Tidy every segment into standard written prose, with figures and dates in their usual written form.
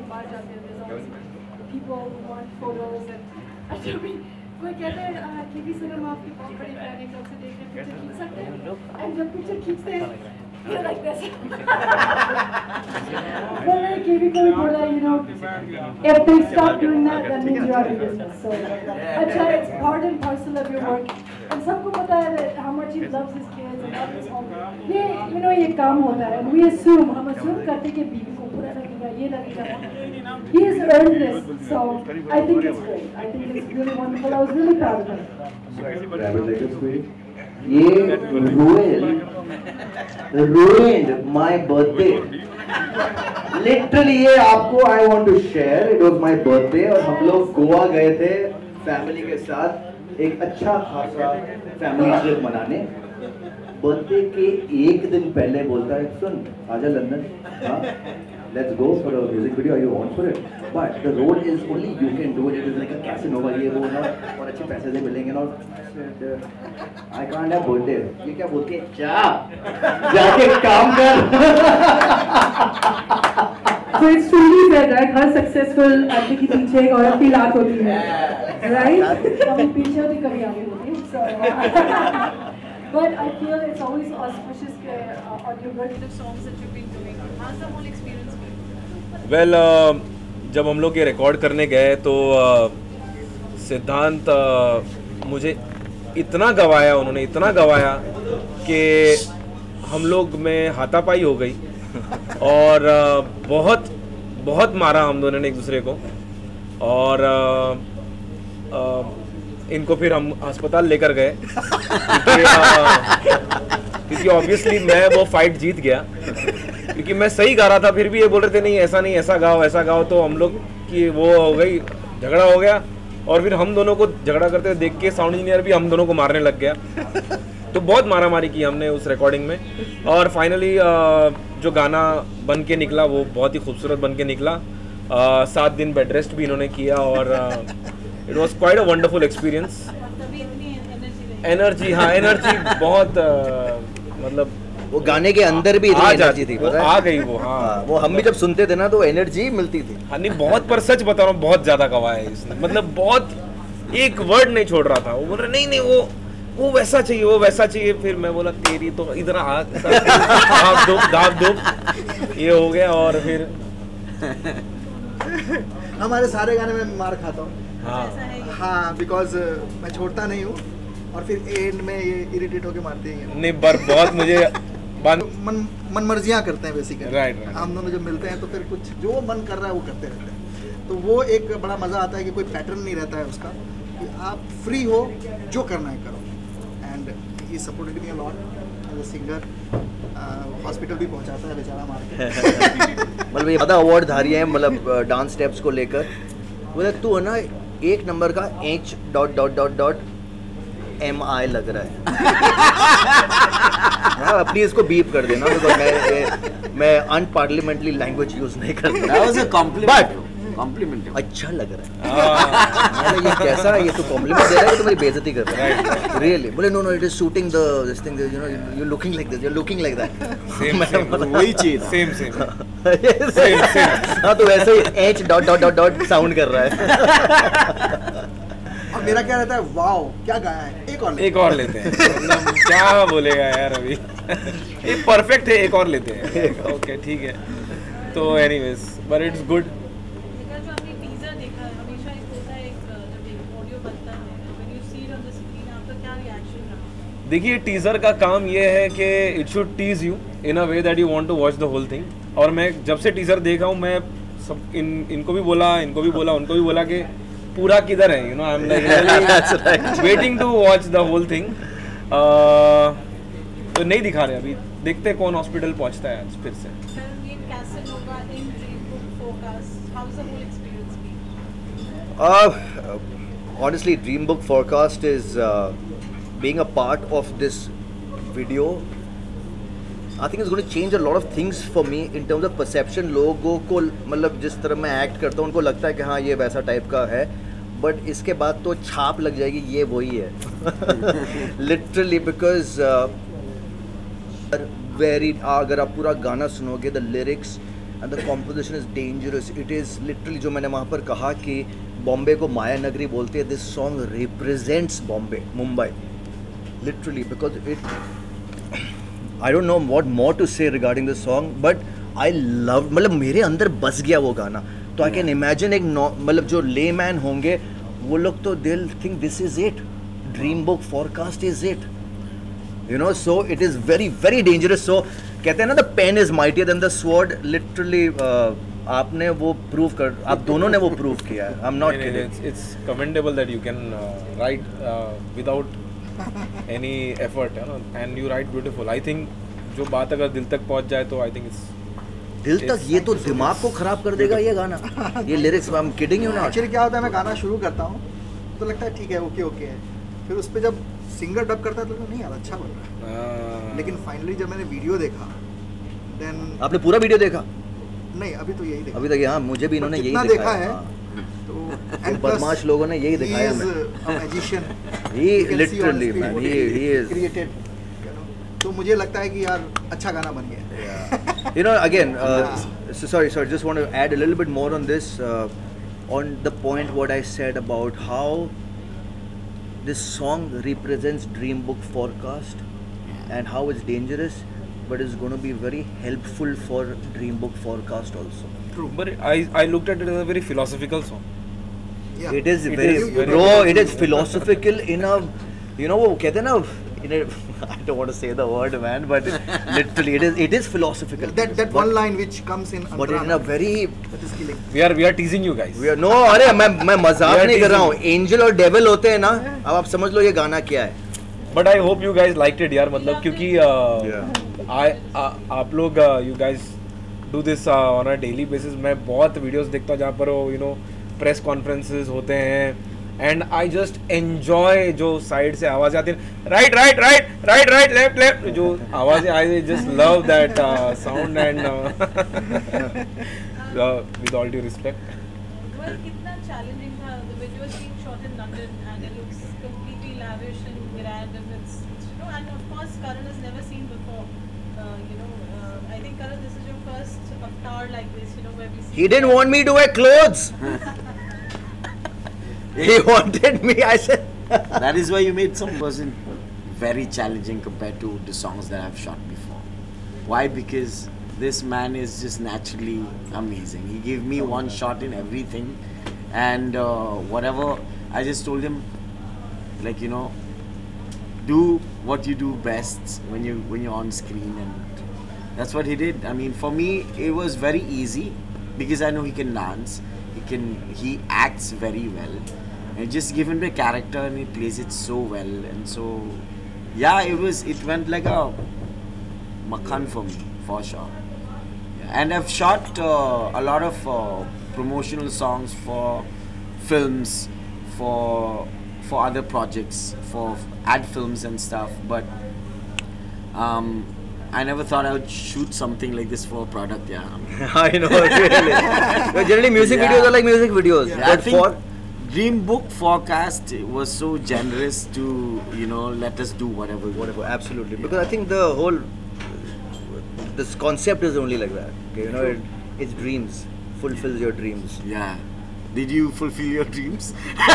बाहर जाते हैं there's always people who want photos and कोई कहते हैं केवी सनम आपकी बहुत बड़ी फैन है कब से देख रहे पिक्चर खींच सकते हैं and जब पिक्चर खींचते हैं you're like this well केवी को भी बोला you know if they stop doing that then means you're out of business so अच्छा it's part and parcel of your work and सबको पता है that how much he loves his kids and loves his home ये you know ये काम होता है and we assume हम assume करते कि बीवी को बुरा लगेगा ये लगेगा he has earned this so I think it's great I think it's really wonderful I was really proud of him ये ruined my birthday literally ये आपको I want to share it was my birthday और हम लोग गोवा गए थे family के साथ एक अच्छा खासा फैमिली ट्रिप मनाने बर्थडे के एक दिन पहले बोलता है सुन आजा लंदन हाँ let's go for a music video are you on for it but the role is only you can do it it is like a Casanova ये वो ना और अच्छे पैसे से मिलेंगे ना I can't have birthday ये क्या बोलती है जा जाके काम कर So it's truly said right her successful आदमी के पीछे एक औरत की लात होती है right कभी पीछे होती कभी आगे होती so but I feel it's always auspicious on your birthday songs that you've been doing how's the whole experience been well जब हम लोग ये रिकॉर्ड करने गए तो सिद्धांत मुझे इतना गवाया उन्होंने इतना गवाया कि हम लोग में हाथापाई हो गई और बहुत बहुत मारा हम दोनों ने एक दूसरे को और इनको फिर हम अस्पताल लेकर गए क्योंकि ऑब्वियसली मैं वो फाइट जीत गया क्योंकि मैं सही गा रहा था फिर भी ये बोल रहे थे नहीं ऐसा गाओ तो हम लोग की वो हो गई झगड़ा हो गया और फिर हम दोनों को झगड़ा करते देख के साउंड इंजीनियर भी हम दोनों को मारने लग गया तो बहुत मारामारी की हमने उस रिकॉर्डिंग में और फाइनली जो गाना बन के निकला वो बहुत ही खूबसूरत बन के निकला 7 दिन बेड रेस्ट भी इन्होंने किया और it was quite a wonderful experience energy हाँ एनर्जी बहुत मतलब वो गाने के अंदर भी इतनी एनर्जी थी वो आ गई वो हाँ वो हम भी जब सुनते थे ना तो एनर्जी मिलती थी हाँ नहीं बहुत पर सच बता रहा हूँ बहुत ज्यादा गवाया है इसने मतलब बहुत एक वर्ड नहीं छोड़ रहा था वो बोल रहा नहीं वो वैसा चाहिए फिर मैं बोला तेरी तो इधर दाब दो ये हो गया और फिर हमारे सारे गाने में मार खाता हूँ हाँ बिकॉज मैं छोड़ता नहीं हूँ और फिर एंड में ये इरिटेट होके मारते हैं नहीं पर बहुत मुझे मन मर्जियाँ करते हैं बेसिकली राइट हम दोनों जब मिलते हैं तो फिर कुछ जो मन कर रहा है वो करते रहते हैं तो वो एक बड़ा मज़ा आता है कि कोई पैटर्न नहीं रहता है उसका कि आप फ्री हो जो करना है करो and he supported me a lot as a singer hospital भी पहुंचाता है बेचारा मार के मतलब ये ज़्यादा अवार्ड धारी है मतलब डांस स्टेप्स को लेकर बोले तू है ना 1 नंबर का H.MI लग रहा है अपनी इसको बीप कर देना मैं अनपार्लियामेंटली लैंग्वेज यूज नहीं करता कॉम्प्लीमेंट अच्छा लग रहा है ये कैसा ये तो कॉम्प्लीमेंट दे रहा है तो मेरी बेइज्जती कर रहा है रियली बोले no it is shooting this thing you know you looking like this you looking like that वही चीज सेम हाँ तो वैसे ही H डॉट साउंड कर रहा है और मेरा क्या रहता है वाओ क्या गाया है एक और लेते हैं क्या बोलेगा यार अभी ये परफेक्ट है एक और लेते हैं ओके ठीक है तो एनीवेज बट इट्स गुड देखिए टीजर का काम ये है कि it should tease you in a way that you want to watch the whole thing और मैं जब से टीजर देखा हूँ मैं सब इनको भी बोला उनको भी बोला कि पूरा किधर है you know I am like waiting to watch the whole thing तो नहीं दिखा रहे अभी देखते कौन हॉस्पिटल पहुंचता है आज फिर से honestly Dream Book Forecast is being a part of this video I think it's going to change a lot of things for me in terms of perception लोगों को मतलब जिस तरह मैं एक्ट करता हूँ उनको लगता है कि हाँ ये वैसा टाइप का है बट इसके बाद तो छाप लग जाएगी ये वही है लिटरली बिकॉज वेरी अगर आप पूरा गाना सुनोगे the lyrics and the composition is dangerous. It is literally जो मैंने वहाँ पर कहा कि बॉम्बे को माया नगरी बोलते हैं. This song represents Bombay, Mumbai, literally, because it. I don't know what more to say regarding this song, but I love. मतलब मेरे अंदर बस गया वो गाना. तो I can imagine एक मतलब जो layman होंगे वो लोग तो they'll think this is it. Dream book forecast is it. You know, so it is very very dangerous. So कहते हैं ना, the pen is mightier than the sword. Literally आपने वो prove कर, आप दोनों ने वो prove किया है. I'm not kidding. It's commendable that you can write without any effort, you know, and you write beautiful. I think जो बात अगर दिल तक पहुंच जाए तो I think it's दिल तक, ये तो दिमाग को खराब कर देगा ये गाना. ये lyrics, I'm kidding you not. Actually क्या होता है, मैं गाना शुरू करता हूँ तो लगता है ठीक है, ओके है, फिर उस पर जब सिंगर डब करता है तो नहीं यार अच्छा बन रहा है. लेकिन फाइनली जब मैंने वीडियो देखा, देन आपने पूरा वीडियो देखा? नहीं, अभी तो यही देखा. अभी तक हाँ, मुझे भी इन्होंने यही देखा है. तो बदमाश लोगों ने यही दिखाया हमें. Magician, he literally man, he is created. तो मुझे लगता है कि यार अच्छा गाना बन गया. You know, again, so sorry, just want to add a little bit more on this, on the point what I said about how this song represents Dream Book Forecast and how it's dangerous, but it's going to be very helpful for Dream Book Forecast also. True. But I looked at it as a very philosophical song. Yeah. It is It very, is very bro, it is philosophical in a, you know, वो कहते हैं ना, in a, I don't want to say the word man, but literally it is philosophical. That one line which comes in But in a very, that is killing. We are teasing you guys. we are, no, अरे मैं मजाक नहीं कर रहा हूँ. Angel और devil होते हैं ना, अब आप समझ लो ये गाना क्या है. But I hope you guys liked it यार, मतलब क्योंकि आप लोग you guys do this on a daily basis. मैं बहुत वीडियोस देखता हूँ जहाँ पर वो you know प्रेस कॉन्फ्रेंसेस होते हैं, and I just enjoy जो साइड से आवाज़ आती है, right left जो आवाज़ें, I just love that sound and with all due respect. Well, कितना challenging था. The video is being shot in London and it looks completely lavish and grand, and it's you know, and of course Karan has never seen before. I think Karan, this is your first avatar like this, you know, where we see. He didn't want me to wear clothes. He wanted me. I said. That is why you made some person very challenging compared to the songs that I've shot before. Why? Because this man is just naturally amazing. He gave me one shot in everything, and whatever. I just told him, like, you know, do what you do best when you're on screen, and that's what he did. I mean, for me, it was very easy because I know he can dance. He acts very well. And just give him the character and he plays it so well, and so yeah, it went like a makhan for me, for sure. Yeah. And I've shot a lot of promotional songs for films, for other projects, for ad films and stuff, but I never thought I would shoot something like this for a product. Yeah, I know, really. But generally music videos are like music videos. Yeah, But I think Dream Book Forecast was so generous to, you know, let us do whatever. Absolutely. Because I think the whole this concept is only like that. Okay, you know, it's dreams, fulfills your dreams. Yeah. Did you fulfill your dreams?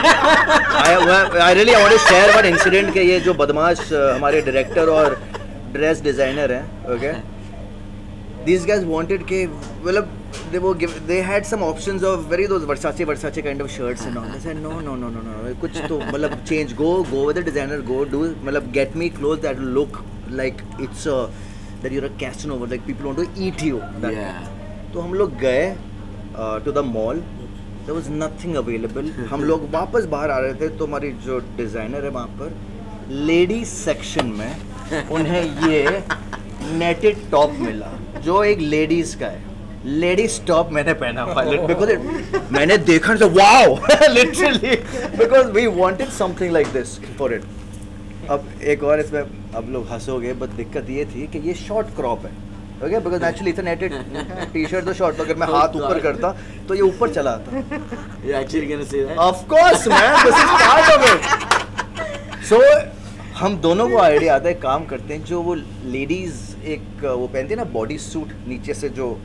I really want to share one incident कि ये जो बदमाश हमारे director और dress designer हैं, okay? These guys wanted कि मतलब they had some options of those Versace kind of shirts and all. They said no. कुछ तो मतलब change, go with the designer, go do मतलब get me clothes that look like it's that you're a Casanova, like people want to eat you. Yeah. तो हम लोग गए to the mall. There was nothing available. हम लोग वापस बाहर आ रहे थे तो हमारी जो डिज़ाइनर है वहाँ पर लेडीज सेक्शन में उन्हें ये नेटेड टॉप मिला जो एक लेडीज का है. लेडीज टॉप मैंने पहना बिकॉज मैंने देखा तो wow literally because we wanted something like this for it. अब एक और इसमें अब लोग हंसोगे, बट दिक्कत ये थी कि ये शॉर्ट क्रॉप है. Okay, because actually it's a knitted T-shirt तो शॉर्ट, अगर मैं हाथ ऊपर करता तो ये ऊपर चला आता. You actually gonna say that? Of course man, this is part of it. So हम दोनों को आइडिया आता है, काम करते हैं जो वो लेडीज एक वो पहनती है ना बॉडी सूट नीचे से जो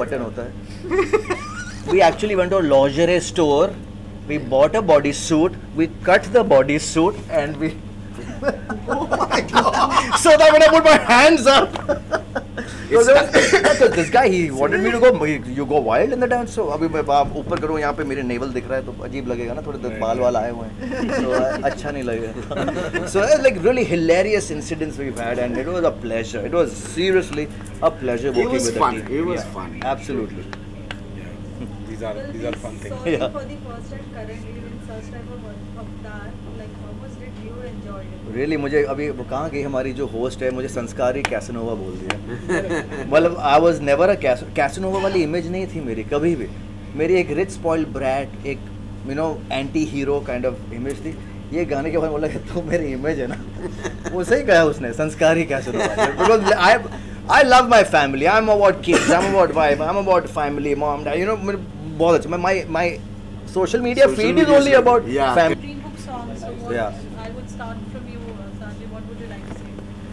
बटन होता है. We actually went to a lingerie store. We bought a bodysuit. We cut the bodysuit and we. Oh my God. So that when I put my hands up. Because this guy, he wanted me to go. You go wild in the dance. So अभी मैं आप ऊपर करूँ यहाँ पे मेरे naval दिख रहा है तो अजीब लगेगा ना, थोड़े बाल वाल आए हुए हैं तो अच्छा नहीं लगेगा. So like really hilarious incidents we've had and it was a pleasure. It was seriously a pleasure It working was with fun. the team. It was Yeah, fun. Absolutely. These are fun things. Sorry Yeah. for the first time currently in such type of avatar. Like how much did you enjoy it? Really मुझे अभी वो कहाँ गई हमारी जो host है, मुझे संस्कारी कैसनोवा बोल दिया. मतलब I was never a casanova वाली इमेज नहीं थी मेरी कभी भी. मेरी एक रिच स्पॉइल्ड ब्रैट, एक anti hero kind of image थी. ये गाने के बाद बोला कि तो मेरी इमेज है ना, वो सही कहा उसने, संस्कारी casanova. Because I love my family. I'm about kids. I'm about wife. I'm about family, mom, dad. बहुत अच्छा. My social media feed is only about Yeah. family. Dream book song. So what, Yeah. I would start from you, Sanjay. What would you like to say?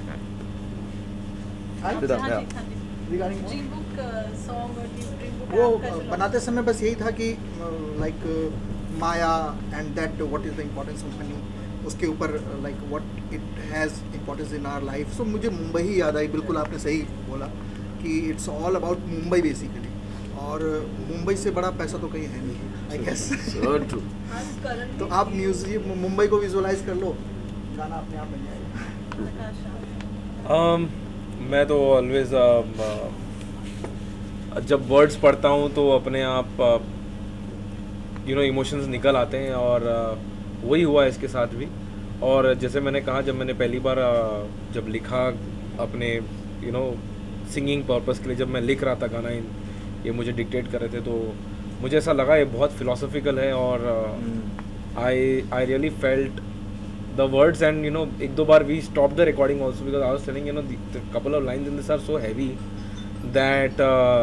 Ridham, हाँ yeah. जी, हाँ जी. Regarding what? Dream book song or dream book वो app का जो बनाते समय बस यही था कि लाइक माया and that what is the importance of money, उसके ऊपर like what it has importance in our life. So मुझे मुंबई ही याद आई. बिल्कुल आपने सही बोला कि it's all about Mumbai basically, और मुंबई से बड़ा पैसा तो कहीं है नहीं आई गेस. So true. आज currently तो आप म्यूजियम मुंबई को विजुअलाइज कर लो, गाना अपने आप बन जाएगा. नताशा. मैं तो ऑलवेज जब वर्ड्स पढ़ता हूँ तो अपने आप इमोशंस निकल आते हैं और वही हुआ इसके साथ भी. और जैसे मैंने कहा, जब मैंने पहली बार जब लिखा अपने सिंगिंग पर्पस के लिए, जब मैं लिख रहा था गाना, ये मुझे डिक्टेट कर रहे थे, तो मुझे ऐसा लगा ये बहुत फिलोसॉफिकल है. और I really felt the words, and एक दो बार we stopped the recording also because I was telling the couple of lines in this are so heavy that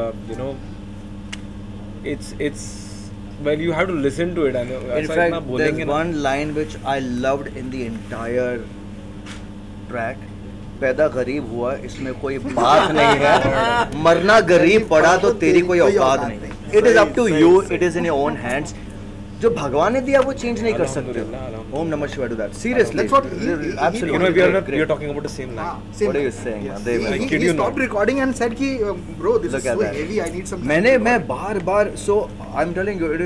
it's well, you have to listen to it. And In fact, there's one line which I loved in the entire track. पैदा गरीब हुआ, इसमें कोई बात नहीं है. मरना गरीब पड़ा तो तेरी कोई औकात नहीं. It is up to you. It is in your own hands. जो भगवान ने दिया वो चेंज नहीं कर सकते. ओम नमः शिवाय to that. Seriously. That's what Absolutely. we are talking about the same line. What are you saying? They kid he you stopped not. recording and said कि bro this Look is at so that. heavy, I need some time मैंने to मैं record. Bar so I'm telling you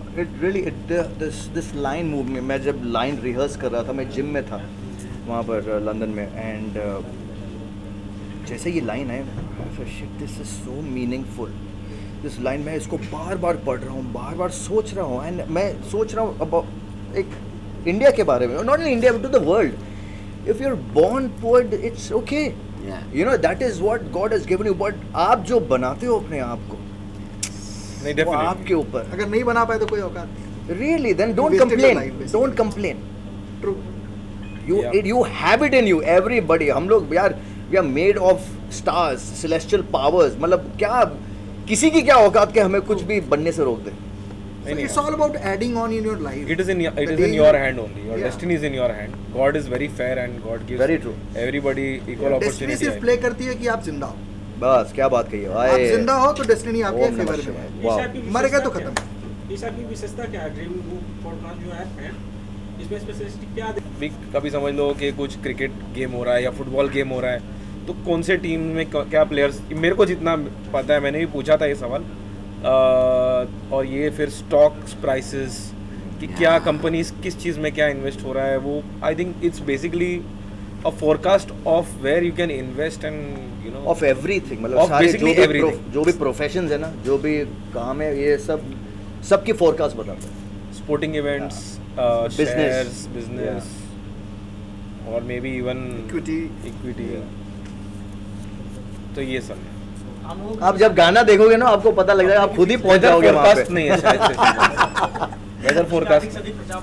this line moved me. मैं जब line rehearse कर रहा था, मैं gym में था वहाँ पर लंदन में, and जैसे ये line है, shit, this is so meaningful. This line मैं इसको बार बार पढ़ रहा हूँ, बार बार सोच रहा हूँ, एंड मैं सोच रहा हूँ अबाउट एक इंडिया के बारे में, not in India but to the world. If you are born poet it's okay, that is what God has given you. But आप जो बनाते हो अपने आप को, नहीं, वो definitely. आपके ऊपर. अगर नहीं बना पाए तो कोई औकात नहीं. Really then don't wasted your complain, life, basically. Don't complain. True. You have it in you. Everybody, हम लोग यार, we are made of stars, celestial powers. मतलब क्या, किसी की क्या औकात के हमें कुछ भी बनने से रोक दे. So it's all about adding on in your life. It is in The in day your you- hand only. Your Yeah. destiny is in your hand. God is very fair and God gives Very true. everybody equal Destiny opportunity. सिर्फ play करती है कि आप जिंदा हो. बस क्या बात कही है. आप जिंदा हो तो डेस्टिनी आपके ओम नमः फेवर में शिवाय. है. वाह. मर गए तो खत्म. ईशा की विशेषता क्या है? ड्रीम बुक पॉडकास्ट जो ऐप है, इसमें स्पेशलिस्ट क्या भी कभी समझ लो कि कुछ क्रिकेट गेम हो रहा है या फुटबॉल गेम हो रहा है, तो कौन से टीम में क्या प्लेयर्स, मेरे को जितना पता है, मैंने भी पूछा था ये सवाल, और ये फिर स्टॉक्स प्राइसेस कि क्या कंपनीज किस चीज़ में क्या इन्वेस्ट हो रहा है, वो I think it's basically a forecast of where you can invest and of everything. मतलब Of सारे basically everything. जो भी प्रोफेशंस है ना, जो भी काम है, ये सब सबकी फोरकास्ट बताता है. Sporting events, Business. बिजनेस, और maybe even Equity. Equity. तो ये सब है. आप जब गाना देखोगे ना, आपको पता लग जाएगा, आप खुद ही पहुंच जाओगे वहाँ फोरकास्ट पे. नहीं है शायद. Weather forecast.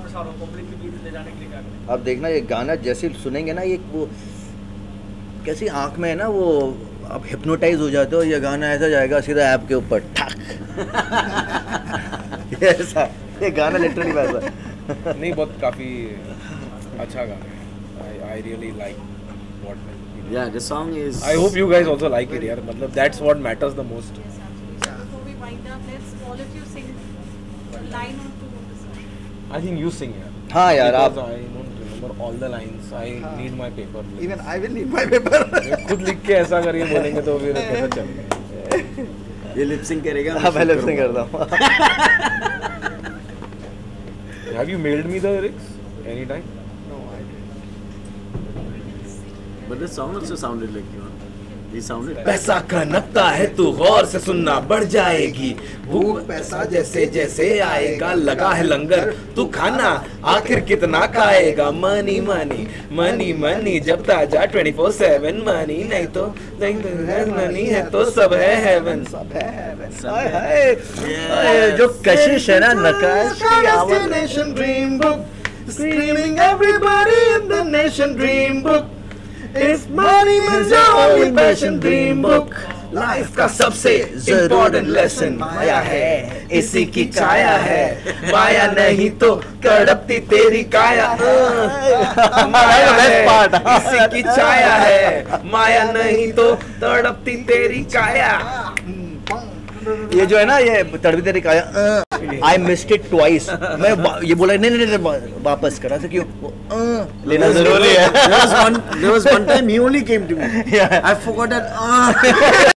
आप देखना, ये गाना जैसे सुनेंगे ना, ये वो कैसी आंख में है ना, वो आप हिप्नोटाइज हो जाते हो. ये गाना ऐसा जाएगा सीधा ऐप के ऊपर ठक. ऐसा ये गाना लिटरली वैसा. नहीं, बहुत काफ़ी अच्छा गाना है. I really like what. Yeah, the song is. I hope you guys also like it, यार. मतलब that's what matters the most. line or two of the song. I think you sing यार. हाँ यार आप. Because I don't remember all the lines. I need my paper. Even I will need my paper. खुद लिख के ऐसा करके बोलेंगे तो फिर कैसे चलेगा? ये लिप सिंक करेगा. हाँ मैं लिप सिंक करता हूँ. Have you mailed me the lyrics anytime? But the song also sounded like you. He sounded. पैसा का नक्ता है तू गौर से सुनना बढ़ जाएगी भूख पैसा जैसे जैसे आएगा लगा है लंगर तू खाना आखिर कितना खाएगा मनी मनी मनी मनी जब ताजा 24/7 मनी नहीं तो मनी है तो सब है हेवन सब है heaven. हाय जो कशिश है ना नकाशी आवाज. Nation dream book screaming everybody in the nation dream book If money is your only passion dream book Life का सबसे important lesson माया है इसी की छाया है माया नहीं तो कड़पती तेरी काया माया है इसी की छाया है माया नहीं तो तड़पती तेरी काया. ये जो है ना ये तड़पी तेरी काया. I missed it twice. मैं ये बोला नहीं वापस करा था क्यों लेना जरूरी है. There was one time he only came to me. I forgot that.